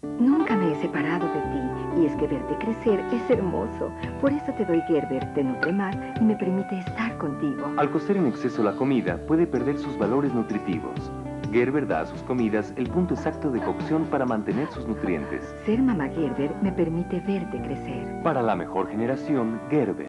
Nunca me he separado de ti, y es que verte crecer es hermoso. Por eso te doy Gerber, te nutre más y me permite estar contigo. Al cocer en exceso la comida, puede perder sus valores nutritivos. Gerber da a sus comidas el punto exacto de cocción para mantener sus nutrientes. Ser mamá Gerber me permite verte crecer. Para la mejor generación, Gerber.